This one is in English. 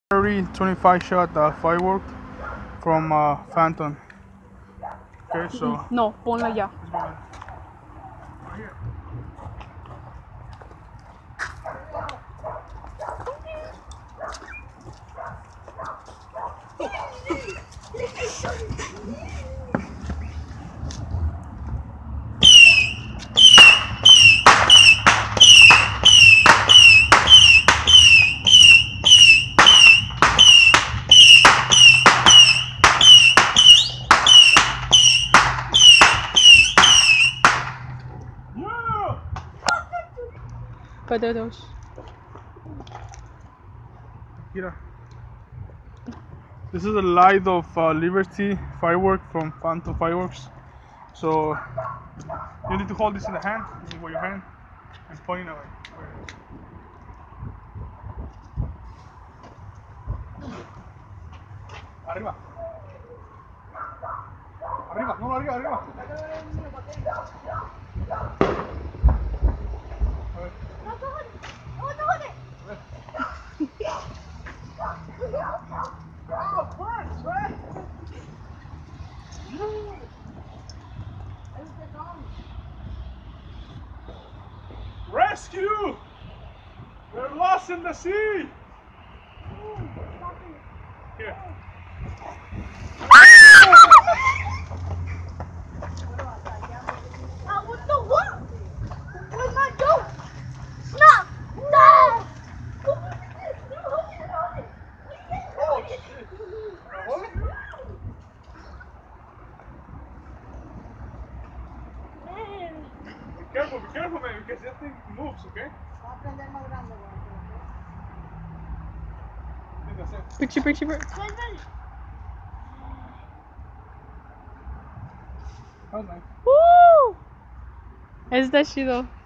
Battery 25 shot firework from Phantom. Okay, so. No, ponla ya. Potatoes. Here. This is a light of Liberty firework from Phantom Fireworks. So you need to hold this in the hand, with your hand, and point away. Arriba. Arriba, no, arriba, arriba. Rescue! We're lost in the sea! Here. What the what? Where's my goat? Stop! No! Be careful, man, because that thing moves, okay? Picture. That was nice. ¡Woo! Está chido.